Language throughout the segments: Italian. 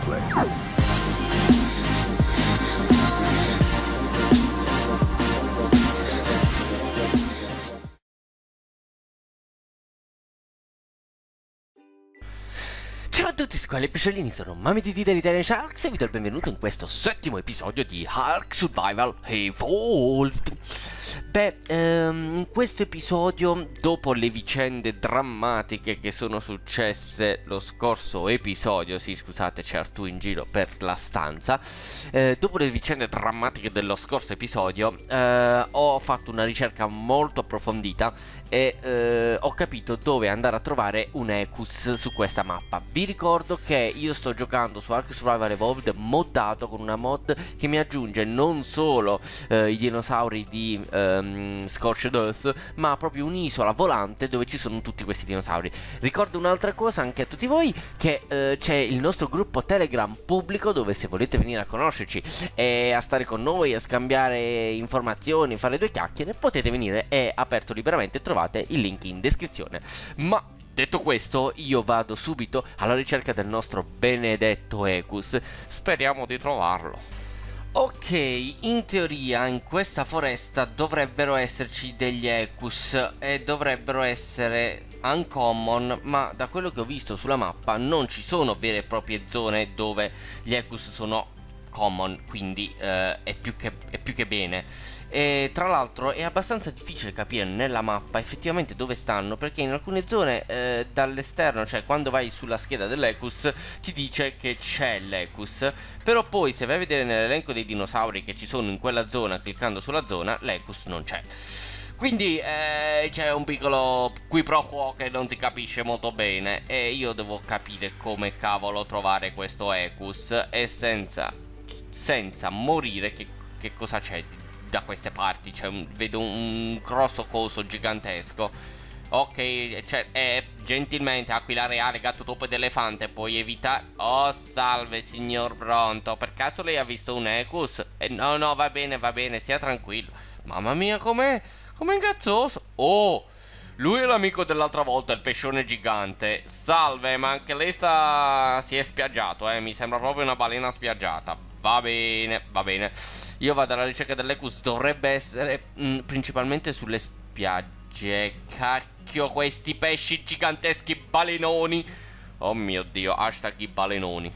gameplay. Ciao a tutti squali e pesciolini, sono MamiDD dell'Italian Sharks e vi do il benvenuto in questo settimo episodio di Ark Survival Evolved. In questo episodio, dopo le vicende drammatiche che sono successe lo scorso episodio, sì scusate c'è Artù in giro per la stanza, dopo le vicende drammatiche dello scorso episodio ho fatto una ricerca molto approfondita e ho capito dove andare a trovare un Ecus su questa mappa. Vi ricordo che io sto giocando su Ark Survival Evolved moddato con una mod che mi aggiunge non solo i dinosauri di Scorched Earth, ma proprio un'isola volante dove ci sono tutti questi dinosauri. Ricordo un'altra cosa anche a tutti voi, che c'è il nostro gruppo Telegram pubblico dove, se volete venire a conoscerci e a stare con noi, a scambiare informazioni, fare due chiacchiere, potete venire, è aperto liberamente, trovate il link in descrizione. Ma detto questo, io vado subito alla ricerca del nostro benedetto Ecus. Speriamo di trovarlo. Ok, in teoria in questa foresta dovrebbero esserci degli Ecus e dovrebbero essere uncommon, ma da quello che ho visto sulla mappa non ci sono vere e proprie zone dove gli Ecus sono common, quindi è più che bene. E tra l'altro è abbastanza difficile capire nella mappa effettivamente dove stanno, perché in alcune zone dall'esterno, cioè quando vai sulla scheda dell'Ecus, ti dice che c'è l'Ecus, però poi se vai a vedere nell'elenco dei dinosauri che ci sono in quella zona, cliccando sulla zona, l'Ecus non c'è. Quindi c'è un piccolo qui pro quo che non si capisce molto bene e io devo capire come cavolo trovare questo Ecus e senza morire. Che cosa c'è da queste parti? Vedo un grosso coso gigantesco. Ok, gentilmente, aquila reale, gatto topo ed elefante, puoi evitare... Oh, salve signor Bronto, per caso lei ha visto un Ecus? No, va bene, stia tranquillo. Mamma mia, com'è ingazzoso. Oh, lui è l'amico dell'altra volta, il pescione gigante. Salve, ma anche lei si è spiaggiato, mi sembra proprio una balena spiaggiata. Va bene. Io vado alla ricerca dell'Ecus, dovrebbe essere principalmente sulle spiagge. Cacchio, questi pesci giganteschi balenoni. Oh mio Dio, hashtag i balenoni.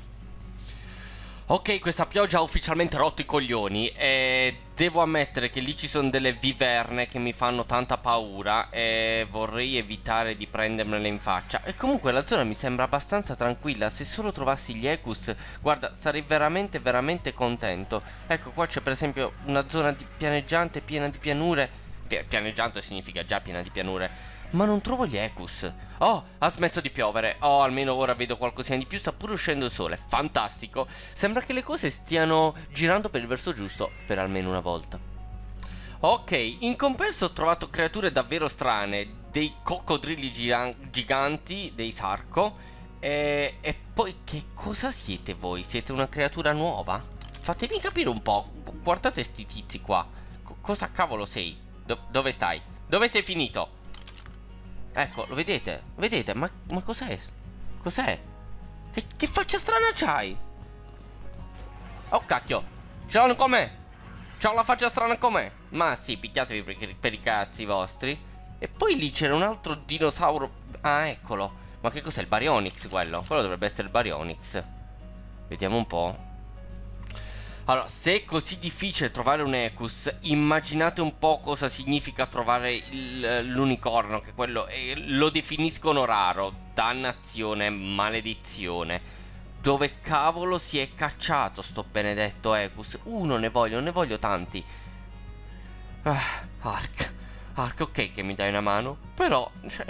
Ok, questa pioggia ha ufficialmente rotto i coglioni e devo ammettere che lì ci sono delle viverne che mi fanno tanta paura e vorrei evitare di prendermele in faccia. E comunque la zona mi sembra abbastanza tranquilla. Se solo trovassi gli Ecus, guarda, sarei veramente contento. Ecco, qua c'è per esempio una zona pianeggiante piena di pianure. Pianeggiante significa già piena di pianure. Ma non trovo gli Ecus. Oh, ha smesso di piovere. Oh, almeno ora vedo qualcosina di più. Sta pure uscendo il sole. Fantastico. Sembra che le cose stiano girando per il verso giusto, per almeno una volta. Ok, in compenso ho trovato creature davvero strane. Dei coccodrilli giganti, dei sarco. E poi che cosa siete voi? Siete una creatura nuova? Fatemi capire un po'. Guardate sti tizi qua. Cosa cavolo sei? Dove stai? Dove sei finito? Ecco, lo vedete? Vedete? Ma cos'è? Cos'è? Che faccia strana c'hai? Oh cacchio! Ce l'hanno con me! C'ho la faccia strana con me! Ma sì, picchiatevi per i cazzi vostri. E poi lì c'era un altro dinosauro. Ah, eccolo. Ma che cos'è? Il Baryonyx quello? Quello dovrebbe essere il Baryonyx. Vediamo un po'. Allora, se è così difficile trovare un Ecus, immaginate un po' cosa significa trovare l'unicorno, che quello lo definiscono raro. Dannazione, maledizione. Dove cavolo si è cacciato sto benedetto Ecus? Ne voglio tanti. Ark, ok che mi dai una mano, però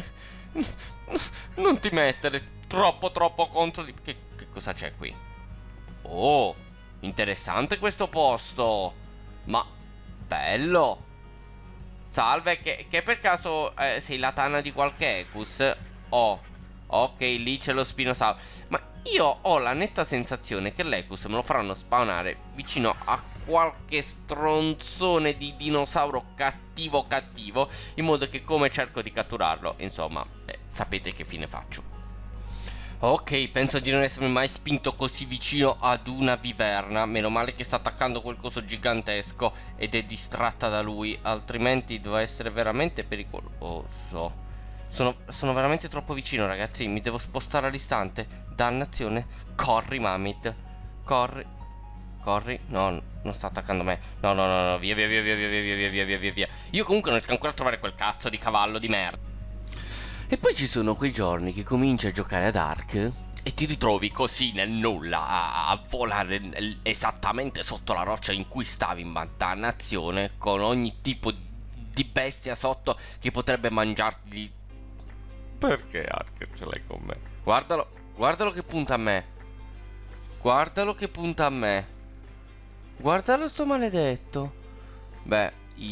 non ti mettere troppo contro di... Che cosa c'è qui? Oh, interessante questo posto. Ma bello. Salve, che per caso sei la tana di qualche Ecus? Oh, ok, lì c'è lo Spinosauro. Ma io ho la netta sensazione che l'Ecus me lo faranno spawnare vicino a qualche stronzone di dinosauro cattivo, in modo che, come cerco di catturarlo, insomma, sapete che fine faccio. Ok, penso di non essermi mai spinto così vicino ad una viverna. Meno male che sta attaccando quel coso gigantesco ed è distratta da lui, altrimenti doveva essere veramente pericoloso. Sono veramente troppo vicino, ragazzi. Mi devo spostare all'istante. Dannazione. Corri, Mamit. Corri. Corri. No, non sta attaccando me. No, no, no, no. Via, via, via, via, via, via, via, via, via, via, via. Io comunque non riesco ancora a trovare quel cazzo di cavallo di merda. E poi ci sono quei giorni che cominci a giocare ad Ark e ti ritrovi così nel nulla a volare esattamente sotto la roccia in cui stavi in dannazione, con ogni tipo di bestia sotto che potrebbe mangiarti. Perché Ark ce l'hai con me? Guardalo, guardalo che punta a me. Guardalo che punta a me. Guardalo sto maledetto. Beh,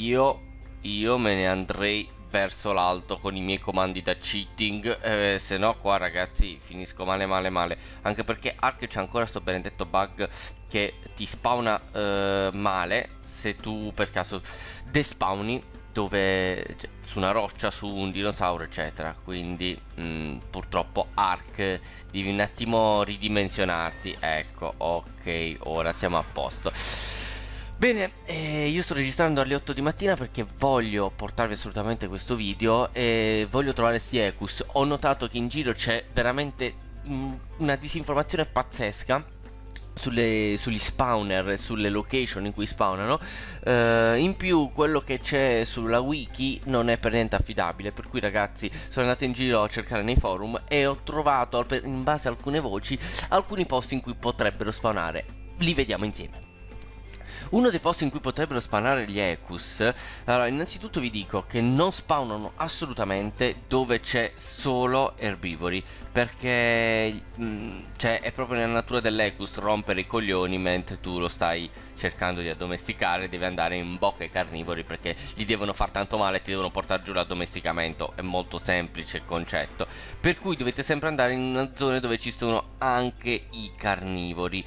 io me ne andrei verso l'alto con i miei comandi da cheating, se no qua ragazzi finisco male male male, anche perché Ark c'è ancora sto benedetto bug che ti spawna male se tu per caso despawni dove, cioè, su una roccia, su un dinosauro eccetera, quindi purtroppo Ark devi un attimo ridimensionarti. Ecco, ok, ora siamo a posto. Bene, io sto registrando alle 8 di mattina perché voglio portarvi assolutamente questo video e voglio trovare sti Ekus. Ho notato che in giro c'è veramente una disinformazione pazzesca sugli spawner e sulle location in cui spawnano. In più quello che c'è sulla wiki non è per niente affidabile, per cui ragazzi sono andato in giro a cercare nei forum e ho trovato, in base a alcune voci, alcuni posti in cui potrebbero spawnare. Li vediamo insieme. Uno dei posti in cui potrebbero spawnare gli Ekus, allora innanzitutto vi dico che non spawnano assolutamente dove c'è solo erbivori, perché cioè, è proprio nella natura dell'Ekus rompere i coglioni mentre tu lo stai cercando di addomesticare. Deve andare in bocca ai carnivori perché gli devono far tanto male e ti devono portare giù l'addomesticamento. È molto semplice il concetto, per cui dovete sempre andare in una zona dove ci sono anche i carnivori.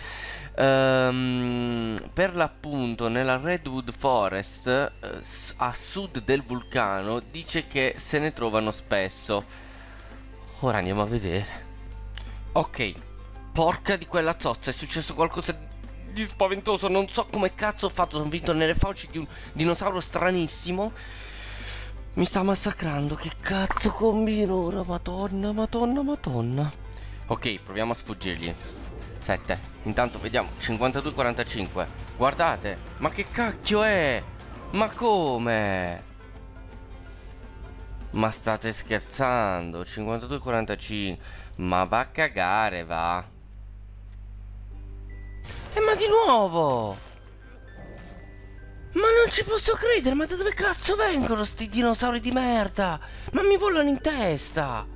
Per l'appunto nella Redwood Forest a sud del vulcano dice che se ne trovano spesso. Ora andiamo a vedere. Ok, porca di quella zozza, è successo qualcosa di spaventoso. Non so come cazzo ho fatto, sono finito nelle fauci di un dinosauro stranissimo. Mi sta massacrando, che cazzo combino ora? Madonna, madonna, madonna. Ok, proviamo a sfuggirgli. 7. Intanto vediamo 52-45. Guardate, ma che cacchio è? Ma come? Ma state scherzando? 52-45. Ma va a cagare, va. Ma di nuovo! Ma non ci posso credere, ma da dove cazzo vengono sti dinosauri di merda? Ma mi volano in testa!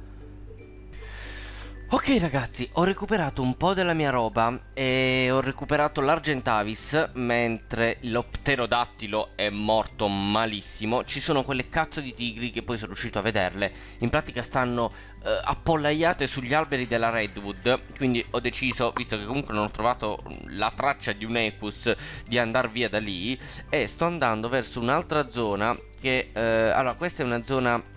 Ok ragazzi, ho recuperato un po' della mia roba e ho recuperato l'Argentavis, mentre lo pterodattilo è morto malissimo. Ci sono quelle cazzo di tigri che poi sono riuscito a vederle. In pratica stanno appollaiate sugli alberi della Redwood, quindi ho deciso, visto che comunque non ho trovato la traccia di un Ekus, di andare via da lì e sto andando verso un'altra zona che... allora, questa è una zona...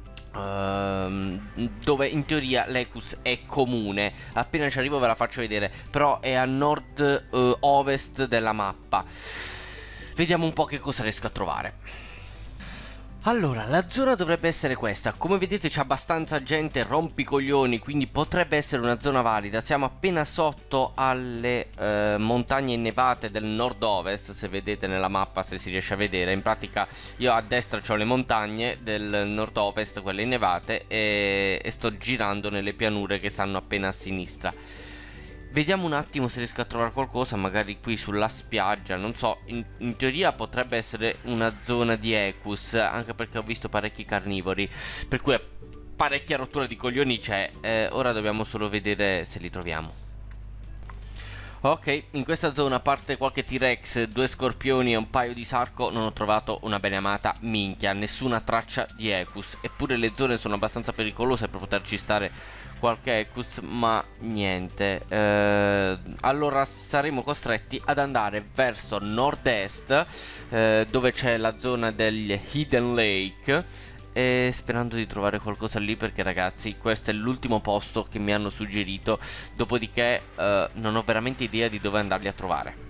dove in teoria l'Ekus è comune. Appena ci arrivo ve la faccio vedere, però è a nord-ovest della mappa. Vediamo un po' che cosa riesco a trovare. Allora, la zona dovrebbe essere questa. Come vedete c'è abbastanza gente rompicoglioni, quindi potrebbe essere una zona valida. Siamo appena sotto alle montagne innevate del nord-ovest, se vedete nella mappa, se si riesce a vedere. In pratica io a destra ho le montagne del nord-ovest, quelle innevate, e sto girando nelle pianure che stanno appena a sinistra. Vediamo un attimo se riesco a trovare qualcosa, magari qui sulla spiaggia, non so, in teoria potrebbe essere una zona di Ekus, anche perché ho visto parecchi carnivori, per cui parecchia rottura di coglioni c'è. Ora dobbiamo solo vedere se li troviamo. Ok, in questa zona, a parte qualche T-Rex, 2 scorpioni e un paio di sarco, non ho trovato una beneamata minchia, nessuna traccia di Ekus. Eppure le zone sono abbastanza pericolose per poterci stare qualche Ekus, ma niente. Allora saremo costretti ad andare verso nord-est, dove c'è la zona del Hidden Lake, e sperando di trovare qualcosa lì, perché ragazzi questo è l'ultimo posto che mi hanno suggerito, dopodiché non ho veramente idea di dove andarli a trovare.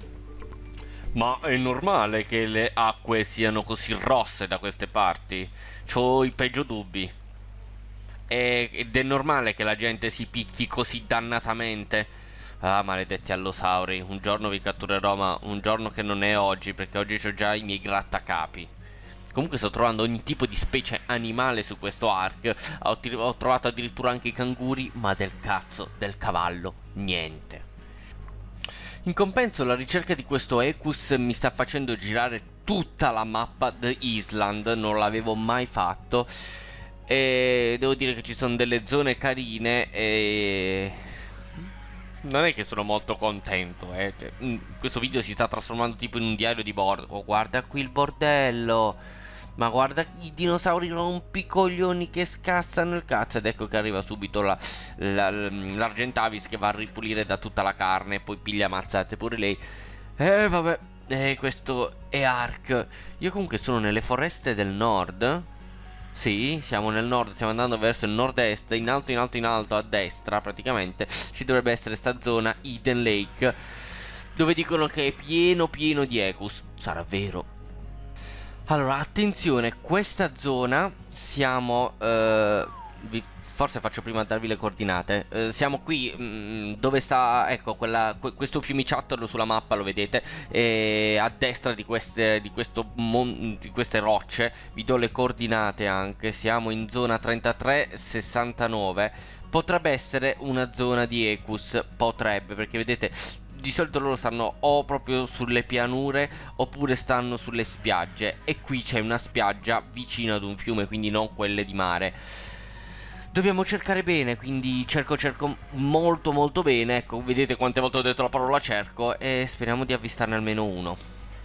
Ma è normale che le acque siano così rosse da queste parti? C'ho i peggio dubbi. Ed è normale che la gente si picchi così dannatamente. Ah, maledetti allosauri, un giorno vi catturerò, ma un giorno che non è oggi, perché oggi ho già i miei grattacapi. Comunque sto trovando ogni tipo di specie animale su questo arc. Ho trovato addirittura anche i canguri, ma del cazzo del cavallo niente. In compenso la ricerca di questo Equus mi sta facendo girare tutta la mappa The Island, non l'avevo mai fatto. E devo dire che ci sono delle zone carine e non è che sono molto contento, questo video si sta trasformando tipo in un diario di bordo. Oh, guarda qui il bordello. Ma guarda i dinosauri rompicoglioni che scassano il cazzo. Ed ecco che arriva subito l'Argentavis che va a ripulire da tutta la carne e poi piglia mazzate pure lei. Vabbè, questo è Ark. Io comunque sono nelle foreste del nord. Sì, siamo nel nord, stiamo andando verso il nord-est, in alto, in alto, in alto, a destra praticamente. Ci dovrebbe essere sta zona, Eden Lake, dove dicono che è pieno pieno di Equus. Sarà vero? Allora, attenzione, questa zona siamo... forse faccio prima a darvi le coordinate. Siamo qui dove sta, ecco, questo fiumiciattolo sulla mappa, lo vedete, a destra di queste rocce. Vi do le coordinate anche. Siamo in zona 3369. Potrebbe essere una zona di Equus, potrebbe, perché vedete, di solito loro stanno o proprio sulle pianure oppure stanno sulle spiagge, e qui c'è una spiaggia vicino ad un fiume, quindi non quelle di mare. Dobbiamo cercare bene, quindi cerco molto molto bene. Ecco, vedete quante volte ho detto la parola cerco, e speriamo di avvistarne almeno uno.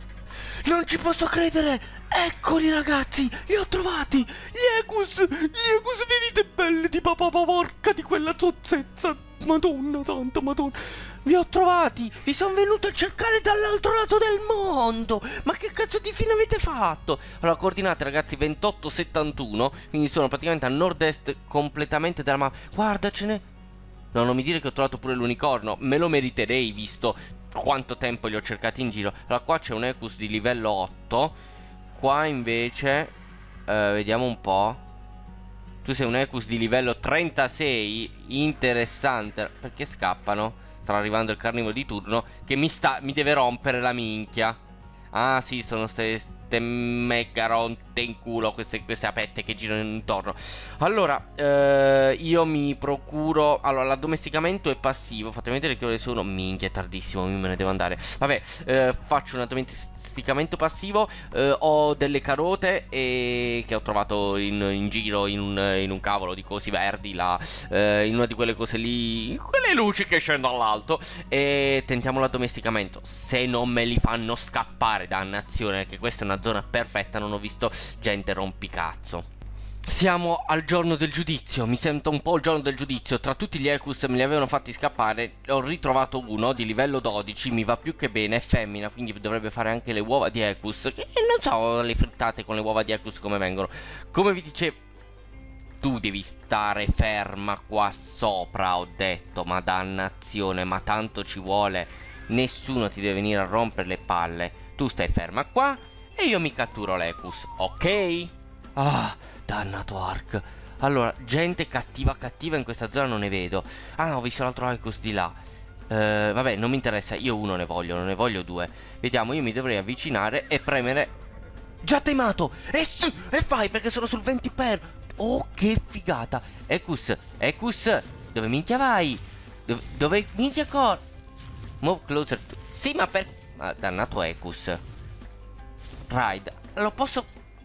Non ci posso credere! Eccoli ragazzi, li ho trovati! Gli Equus, venite belli di papà, porca di quella zozzezza! Madonna santa, madonna! Vi ho trovati! Vi sono venuto a cercare dall'altro lato del mondo! Ma che cazzo di fine avete fatto? Allora, coordinate ragazzi 2871, quindi sono praticamente a nord-est completamente della mappa. Guardacene! No, non mi dire che ho trovato pure l'unicorno, me lo meriterei visto quanto tempo li ho cercati in giro. Allora, qua c'è un Equus di livello 8. Qua invece vediamo un po'. Tu sei un Equus di livello 36. Interessante. Perché scappano? Sta arrivando il carnivoro di turno che mi deve rompere la minchia. Ah sì, sono ste mega ronte in culo, queste apette che girano intorno. Allora, io mi procuro... Allora, l'addomesticamento è passivo. Fatemi vedere che ore sono. Minchia, è tardissimo, me ne devo andare. Vabbè, faccio un addomesticamento passivo. Ho delle carote che ho trovato in giro in un cavolo di cosi verdi là, in una di quelle cose lì, quelle luci che scendono all'alto. E tentiamo l'addomesticamento. Se non me li fanno scappare, dannazione, perché questa è una zona perfetta, non ho visto gente rompicazzo. Siamo al giorno del giudizio, mi sento un po' il giorno del giudizio. Tra tutti gli Equus me li avevano fatti scappare, ho ritrovato uno di livello 12, mi va più che bene, è femmina, quindi dovrebbe fare anche le uova di Equus, che non so le frittate con le uova di Equus come vengono. Come vi dicevo, tu devi stare ferma qua sopra, ho detto, ma dannazione, ma tanto ci vuole, nessuno ti deve venire a rompere le palle. Tu stai ferma qua e io mi catturo l'Equus, ok? Ah, dannato Ark. Allora, gente cattiva in questa zona non ne vedo. Ah, ho visto l'altro Equus di là. Vabbè, non mi interessa, io uno ne voglio, non ne voglio due. Vediamo, io mi dovrei avvicinare e premere. Già temato! E fai, perché sono sul 20 per. Oh, che figata. Equus, dove minchia vai? Dove minchia corri? Move closer to... Sì, ma per... Ah, dannato Equus. Ride. Lo posso...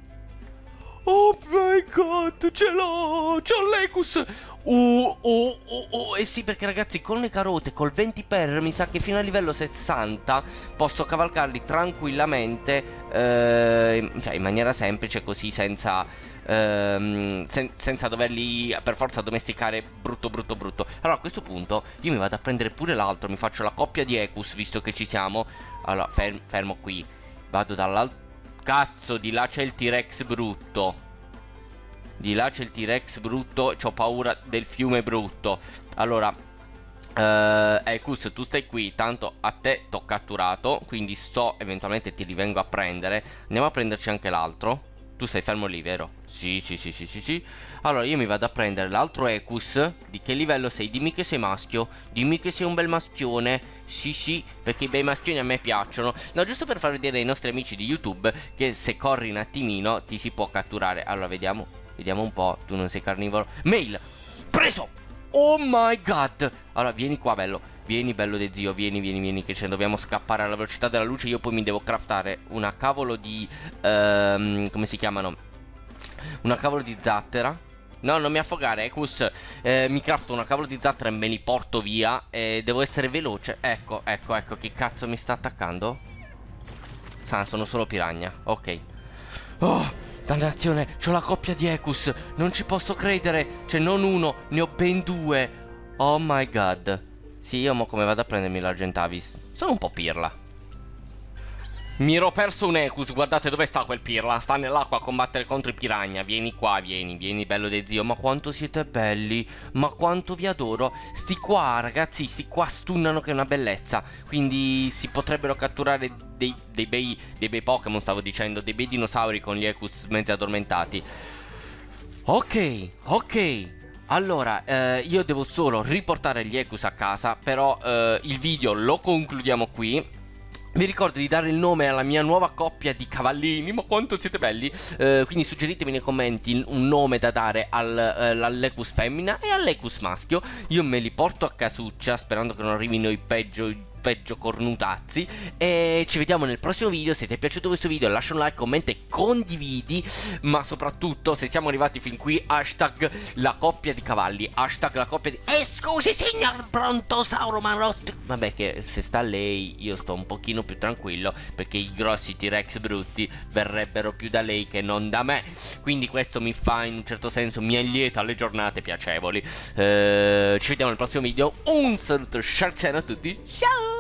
Oh my god, ce l'ho! C'ho l'Equus! Sì, perché ragazzi, con le carote, col 20 per, mi sa che fino a livello 60 posso cavalcarli tranquillamente, cioè in maniera semplice, così senza doverli per forza domesticare brutto. Allora a questo punto io mi vado a prendere pure l'altro, mi faccio la coppia di Equus visto che ci siamo. Allora fermo qui, vado dall'altro. Cazzo, di là c'è il T-Rex brutto. Di là c'è il T-Rex brutto, c'ho paura del fiume brutto. Allora, Ecus, tu stai qui, tanto a te t'ho catturato, quindi eventualmente ti rivengo a prendere. Andiamo a prenderci anche l'altro. Tu stai fermo lì, vero? Sì. Allora io mi vado a prendere l'altro Ecus. Di che livello sei? Dimmi che sei maschio. Dimmi che sei un bel maschione. Sì, perché i bei maschioni a me piacciono. No, giusto per far vedere ai nostri amici di YouTube che se corri un attimino ti si può catturare. Allora vediamo un po'. Tu non sei carnivoro. Mail! Preso! Oh my god! Allora vieni qua, bello. Vieni, bello de zio, vieni, che ce ne dobbiamo scappare alla velocità della luce. Io poi mi devo craftare una cavolo di... come si chiamano? Una cavolo di zattera. No, non mi affogare, Ecus. Mi crafto una cavolo di zattera e me li porto via. Devo essere veloce. Ecco, chi cazzo mi sta attaccando? Sono solo piranha, ok. Oh, dannazione, c'ho la coppia di Ecus. Non ci posso credere. Cioè, non uno, ne ho ben due. Oh my god. Sì, io mo come vado a prendermi l'Argentavis? Sono un po' pirla. Mi ero perso un Ecus, guardate dove sta quel pirla. Sta nell'acqua a combattere contro i piranha. Vieni qua, vieni, bello de zio. Ma quanto siete belli. Ma quanto vi adoro. Sti qua, ragazzi, sti qua stunnano che è una bellezza. Quindi si potrebbero catturare dei bei Pokémon, stavo dicendo. Dei bei dinosauri con gli Ecus mezzi addormentati. Ok. Allora, io devo solo riportare gli Ecus a casa. Però il video lo concludiamo qui. Vi ricordo di dare il nome alla mia nuova coppia di cavallini. Ma quanto siete belli. Quindi suggeritemi nei commenti un nome da dare all'Ecus femmina e all'Ecus maschio. Io me li porto a casuccia, sperando che non arrivino i peggio cornutazzi. E ci vediamo nel prossimo video. Se ti è piaciuto questo video lascia un like, commenta e condividi. Ma soprattutto, se siamo arrivati fin qui, hashtag la coppia di cavalli. Hashtag la coppia di... scusi signor Brontosauro Marotto. Vabbè, che se sta lei io sto un pochino più tranquillo, perché i grossi T-Rex brutti verrebbero più da lei che non da me. Quindi questo mi fa, in un certo senso, mi allieta le giornate piacevoli. Ci vediamo nel prossimo video. Un saluto Sharksen a tutti. Ciao.